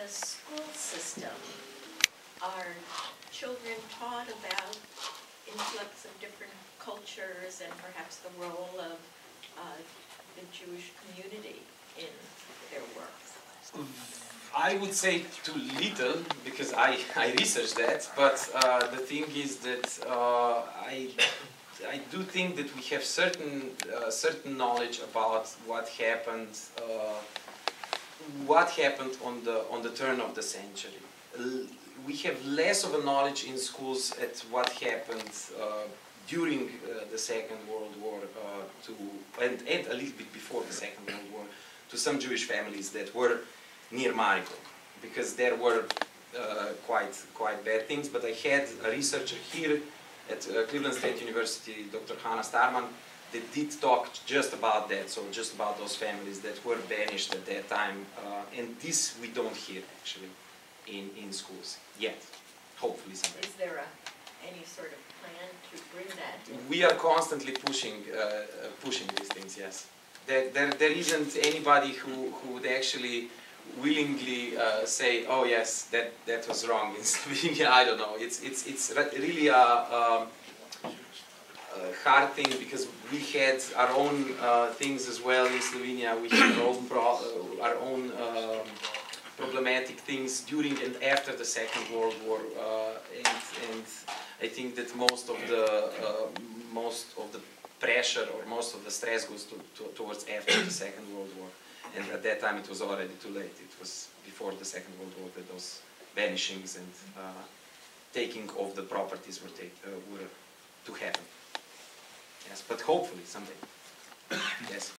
the school system, are children taught about influx of different cultures and perhaps the role of the Jewish community in their work? I would say too little, because I researched that, but the thing is that I do think that we have certain knowledge about what happened on the turn of the century. We have less of a knowledge in schools at what happened during the Second World War and a little bit before the Second World War to some Jewish families that were near Maribor, because there were quite bad things. But I had a researcher here at Cleveland State University, Dr. Hannah Starman, that did talk just about that, so just about those families that were banished at that time, and this we don't hear actually in schools yet. Hopefully someday. Is there any sort of plan to bring that in? We are constantly pushing these things. Yes, there isn't anybody who would actually willingly say, "Oh yes, that was wrong in Slovenia." I don't know. It's really a hard thing, because we had our own things as well in Slovenia. We had our own problematic things during and after the Second World War, and I think that most of the pressure or most of the stress goes towards after the Second World War. And at that time it was already too late. It was before the Second World War that those banishings and taking of the properties were to happen. Yes, but hopefully someday. Yes.